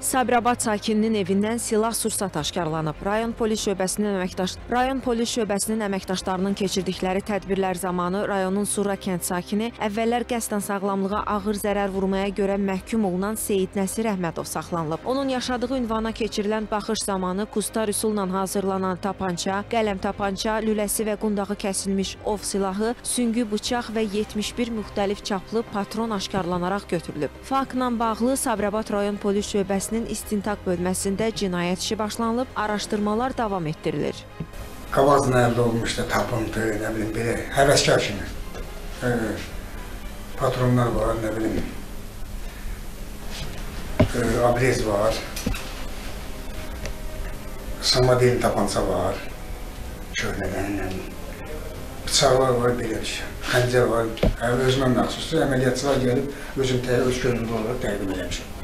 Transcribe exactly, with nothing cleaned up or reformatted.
Sabirabad sakininin evindən silah-sursat aşkarlanıb. Rayon polis şöbəsinin əməkdaş Rayon polis şöbəsinin əməkdaşlarının keçirdikləri tədbirlər zamanı rayonun Sura kənd sakini əvvəllər qəsdən sağlamlığa ağır zərər vurmaya görə məhkum olunan Seyid Nəsir Əhmədov saxlanılıb. Onun yaşadığı ünvana keçirilən baxış zamanı kustar üsulla hazırlanan tapança, qələm tapança, lüləsi və qundağı kəsilmiş ov silahı, süngü bıçaq və yetmiş bir müxtəlif çaplı patron aşkarlanaraq götürülüb. Faktla bağlı Sabirabad rayon polis şöbəsinin istintaq bölməsində cinayət işi başlanılıb, araşdırmalar davam etdirilir. Qavazın əldə olmuşdu, tapıntı, nə bilim, belə həvəskar kimi. E, patronlar var, nə bilim, e, abrez var, samadel tapanca var, köhnədən, bıçaqlar var, belə bir şey. Xəncər var, özümə məxsusdur, əməliyyatçılar gəlib, özüm öz gönüllü olaraq təqdim eləmişim.